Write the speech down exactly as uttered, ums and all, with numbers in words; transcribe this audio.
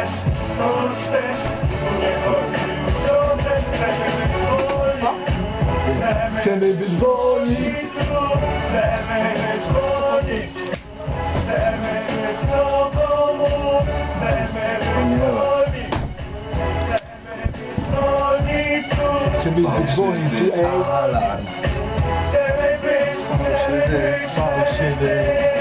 Chcemy być wolni. Chcemy być wolni. Chcemy być wolni. Chcemy być wolni. Chcemy być wolni, tu ej. Chcemy być wolni. Fałszywy, fałszywy.